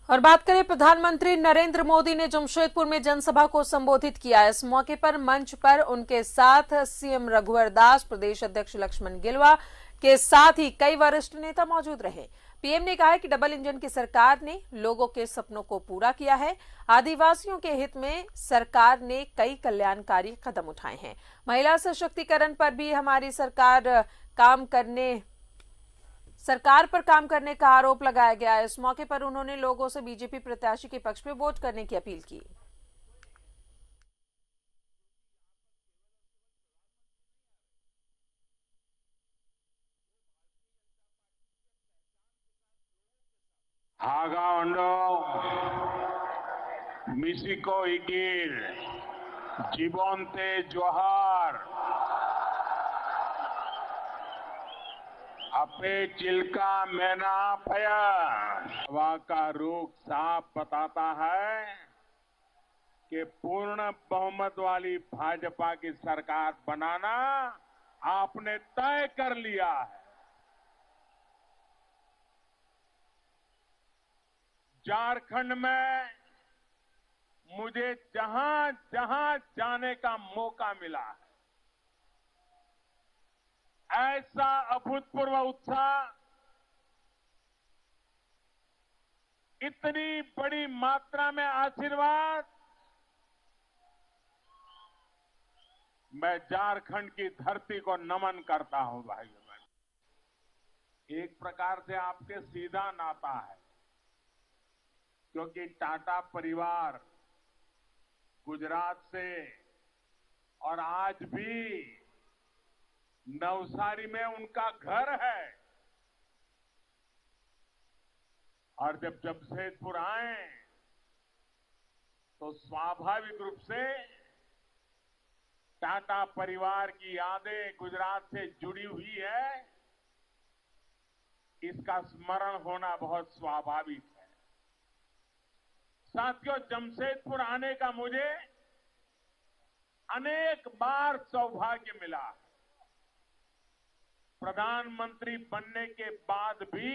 और बात करें, प्रधानमंत्री नरेंद्र मोदी ने जमशेदपुर में जनसभा को संबोधित किया। इस मौके पर मंच पर उनके साथ सीएम रघुवर दास, प्रदेश अध्यक्ष लक्ष्मण गिलुआ के साथ ही कई वरिष्ठ नेता मौजूद रहे। पीएम ने कहा कि डबल इंजन की सरकार ने लोगों के सपनों को पूरा किया है। आदिवासियों के हित में सरकार ने कई कल्याणकारी कदम उठाए हैं। महिला सशक्तिकरण पर भी हमारी सरकार पर काम करने का आरोप लगाया गया। इस मौके पर उन्होंने लोगों से बीजेपी प्रत्याशी के पक्ष में वोट करने की अपील की। Hagaundo, Misiko Igir, Jibonte Johar, अपे चिल्का मैना फया। हवा का रुख साफ बताता है कि पूर्ण बहुमत वाली भाजपा की सरकार बनाना आपने तय कर लिया है। झारखंड में मुझे जहां जहां जाने का मौका मिला है, ऐसा अभूतपूर्व उत्साह, इतनी बड़ी मात्रा में आशीर्वाद मैं झारखंड की धरती को नमन करता हूं। भाइयों बहनों, एक प्रकार से आपके सीधा नाता है, क्योंकि टाटा परिवार गुजरात से और आज भी नवसारी में उनका घर है। और जब जमशेदपुर आए तो स्वाभाविक रूप से टाटा परिवार की यादें गुजरात से जुड़ी हुई है, इसका स्मरण होना बहुत स्वाभाविक है। साथियों, जमशेदपुर आने का मुझे अनेक बार सौभाग्य मिला। प्रधानमंत्री बनने के बाद भी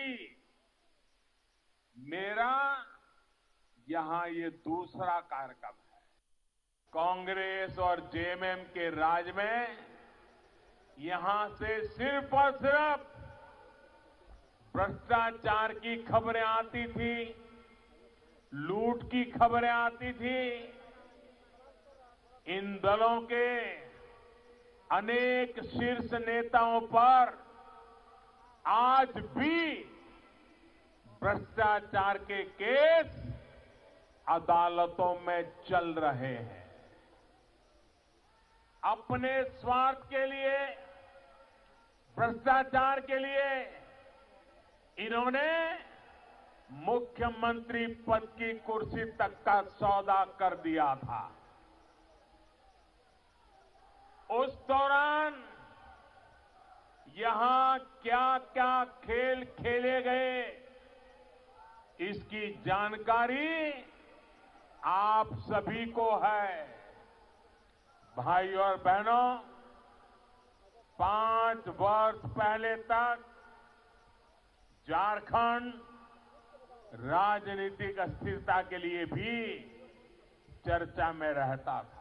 मेरा यहां ये दूसरा कार्यक्रम है। कांग्रेस और जेएमएम के राज में यहां से सिर्फ और सिर्फ भ्रष्टाचार की खबरें आती थी, लूट की खबरें आती थी। इन दलों के अनेक शीर्ष नेताओं पर आज भी भ्रष्टाचार के केस अदालतों में चल रहे हैं। अपने स्वार्थ के लिए, भ्रष्टाचार के लिए इन्होंने मुख्यमंत्री पद की कुर्सी तक का सौदा कर दिया था। उस दौरान यहां क्या क्या खेल खेले गए, इसकी जानकारी आप सभी को है। भाई और बहनों, 5 वर्ष पहले तक झारखंड राजनीतिक अस्थिरता के लिए भी चर्चा में रहता था।